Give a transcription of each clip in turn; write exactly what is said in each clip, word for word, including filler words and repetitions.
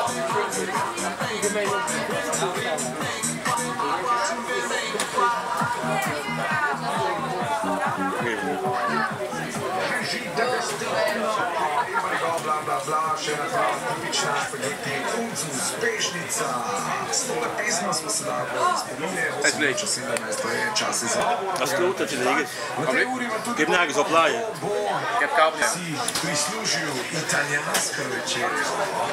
Bla bla bla, še ena dva tipična spaghetti uspešnica. S tole pesmo smo se dali spominje osemnajsto sedemnajsto je časi za. Als klote te liggen. Ik heb nergens op laaien. Ik heb kabel. Si prislužil italijansko večerjo.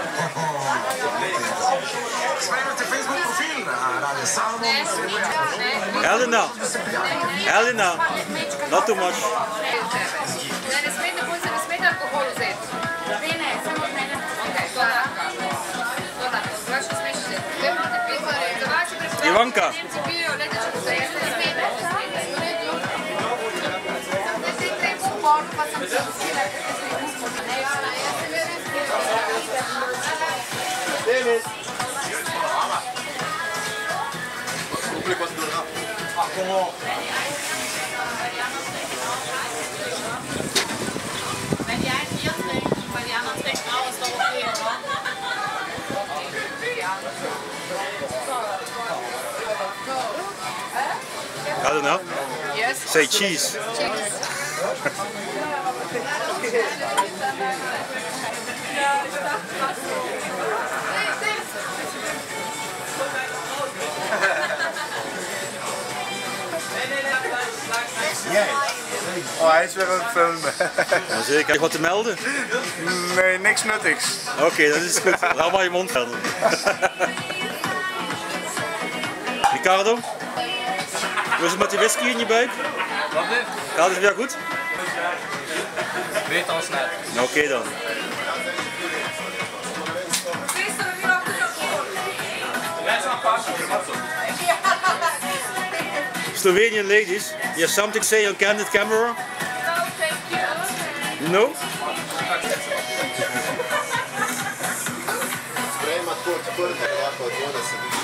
Spremljate Facebook profil na Radio Salomon. Elena, Elena, not too much. Ne smete punce, ne smete alkohol vzeti. Ne, ne, samo ne. Ok, to lahko. To lahko, z vaše smešite. Kaj imate pizare? Za vaše prepovedanje. Ivanka. Nemci pijejo, lede, če boste jeste, ne smete. Ne se treba v polu, pa sem se vzela, ker se je uspod. Ne, Jana, jaz se ne res Denis. Koliko vas bilo? Ako I don't know. Yes. Say cheese. Oh, hij is weer aan het filmen. Ja, zeker. Heb je wat te melden? Nee, niks nuttigs. Oké, okay, dat is goed. Laat maar je mond houden. Ricardo? Hoe is het met die whisky in je buik? Wat dit? Gaat het weer goed? Weet als net. Oké okay, dan. Slovenian ladies, you have something to say on candid camera? No, thank you. No? Sprejma kot prvi, lahko odvoda se